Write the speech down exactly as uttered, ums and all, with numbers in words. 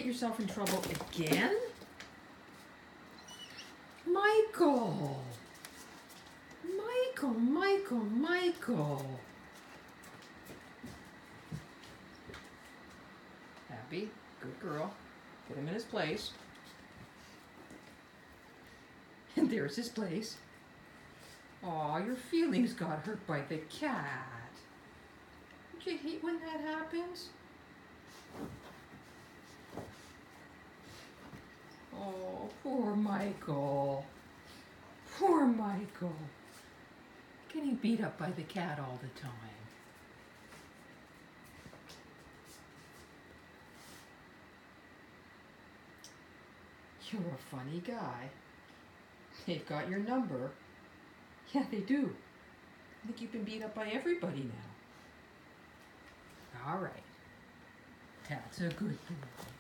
yourself in trouble again? Michael! Michael, Michael, Michael! Abbie, good girl. Put him in his place. And there's his place. Aw, your feelings got hurt by the cat. Don't you hate when that happens? Oh, poor Michael. Poor Michael. Getting beat up by the cat all the time. You're a funny guy. They've got your number. Yeah, they do. I think you've been beat up by everybody now. All right. That's a good boy.